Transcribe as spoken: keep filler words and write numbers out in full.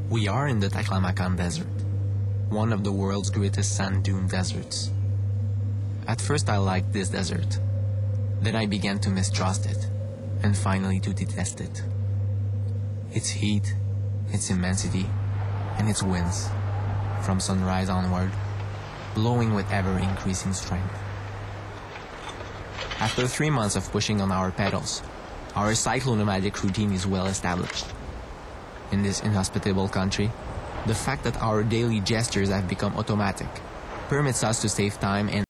We are in the Taklamakan Desert, one of the world's greatest sand dune deserts. At first I liked this desert. Then I began to mistrust it, and finally to detest it. Its heat, its immensity, and its winds, from sunrise onward, blowing with ever-increasing strength. After three months of pushing on our pedals, our cyclonomadic routine is well established. In this inhospitable country, the fact that our daily gestures have become automatic permits us to save time and